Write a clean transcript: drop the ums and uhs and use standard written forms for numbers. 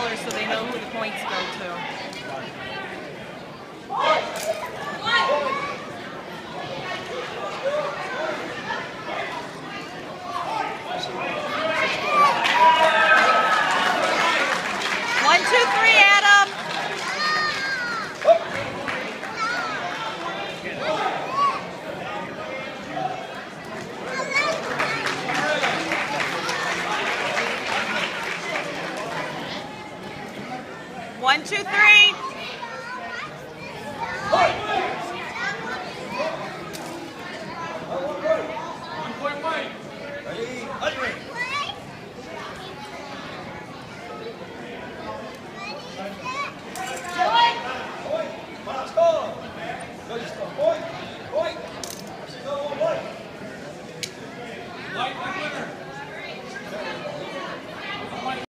colors so they know who the points go to. One, two, three, Adam. One, two, three. Ready?